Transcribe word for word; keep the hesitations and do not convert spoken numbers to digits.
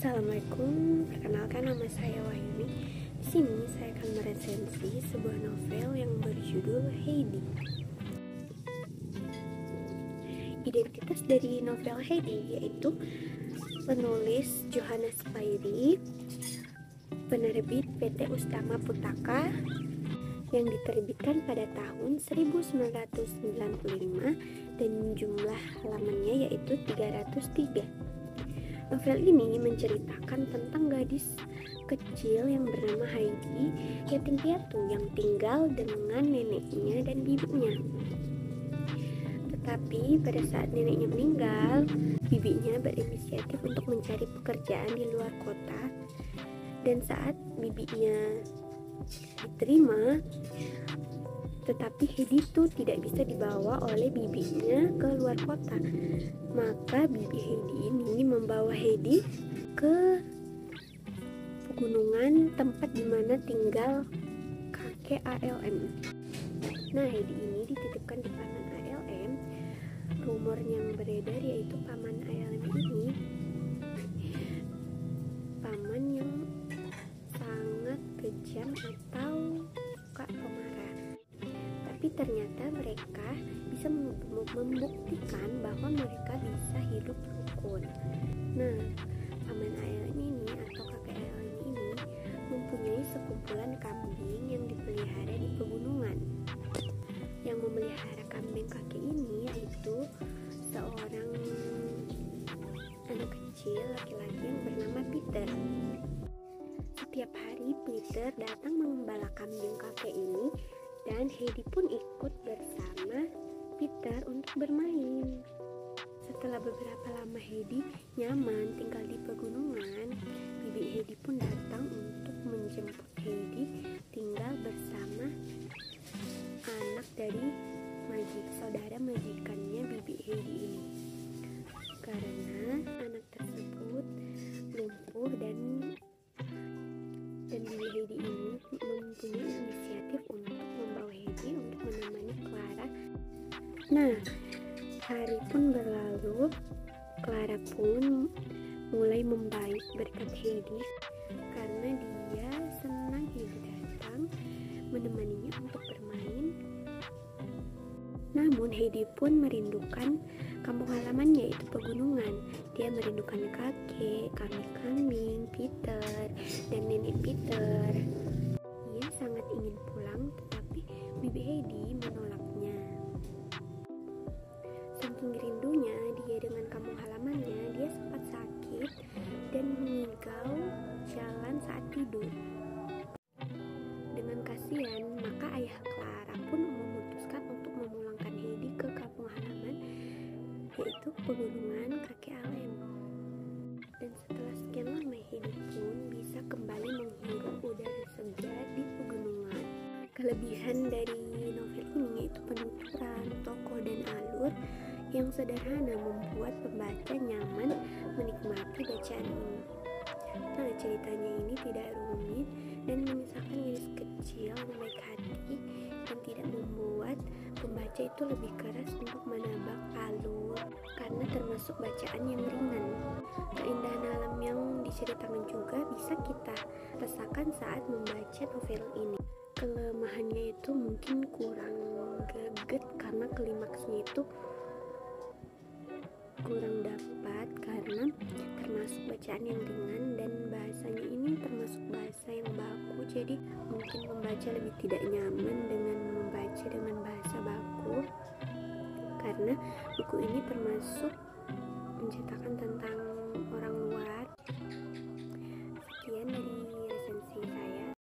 Assalamualaikum, perkenalkan nama saya Wahyuni. Di sini saya akan meresensi sebuah novel yang berjudul Heidi. Identitas dari novel Heidi yaitu penulis Johannes Spyri, penerbit P T Utama Pustaka, yang diterbitkan pada tahun seribu sembilan ratus sembilan puluh lima dan jumlah halamannya yaitu tiga ratus tiga. Novel ini menceritakan tentang gadis kecil yang bernama Heidi, yatim piatu yang tinggal dengan neneknya dan bibinya. Tetapi pada saat neneknya meninggal, bibinya berinisiatif untuk mencari pekerjaan di luar kota. Dan saat bibinya diterima, tetapi Heidi itu tidak bisa dibawa oleh bibinya ke luar kota. Maka bibi Heidi ini membawa Heidi ke pegunungan tempat dimana tinggal kakek A L M. Nah, Heidi ini dititipkan di paman A L M. Rumor yang beredar yaitu paman A L M ini paman yang sangat kejam atau suka pemarah. Tapi ternyata mereka bisa membuktikan bahwa mereka bisa hidup rukun. Nah, paman A L M ini atau kakek A L M ini mempunyai sekumpulan kambing yang dipelihara di pegunungan. Yang memelihara kambing kakek ini yaitu seorang anak kecil laki-laki yang bernama Peter. Setiap hari Peter datang mengembala kambing kakek ini, dan Heidi pun ikut bersama Peter untuk bermain. Setelah beberapa lama Heidi nyaman tinggal di pegunungan, bibi Heidi pun datang untuk menjemput Heidi tinggal bersama anak dari majik saudara majikannya bibi Heidi ini. Karena anak tersebut lumpuh dan dan bibi Heidi ini mempunyai inisiatif untuk membawa Heidi untuk menemani Clara. Nah, hari pun berlalu. Clara pun mulai membaik berkat Heidi karena dia senang Heidi datang menemaninya untuk bermain. Namun Heidi pun merindukan kampung halamannya yaitu pegunungan. Dia merindukan kakek, kambing-kambing, Peter, dan nenek Peter. Ia sangat ingin pulang, tetapi bibi Heidi menolaknya. Saking rindunya dia dengan kampung halamannya, dia sempat sakit dan mengigau jalan saat tidur. Dengan kasihan, maka ayah Clara pun memutuskan untuk memulangkan Heidi ke kampung halaman yaitu pegunungan kakek A L M. Dan setelah sekian lama Heidi pun bisa kembali menghirup udara segar di pegunungan. Kelebihan dari novel ini yaitu penuturan, tokoh, dan alur yang sederhana membuat pembaca nyaman menikmati bacaan ini. Nah, ceritanya ini tidak rumit dan mengisahkan gadis kecil yang baik hati dan tidak membuat pembaca itu lebih keras untuk menebak alur karena termasuk bacaan yang ringan. Keindahan alam yang diceritakan juga bisa kita rasakan saat membaca novel ini. Kelemahannya itu mungkin kurang greget karena klimaksnya itu kurang dapat karena termasuk bacaan yang ringan dan bahasanya ini termasuk bahasa yang baku, jadi mungkin pembaca lebih tidak nyaman dengan membaca dengan bahasa baku karena buku ini termasuk menceritakan tentang